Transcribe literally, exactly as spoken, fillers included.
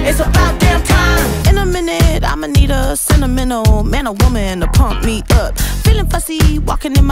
It's about damn time. In a minute, I'ma need a sentimental man or woman to pump me up. Feeling fussy, walking in my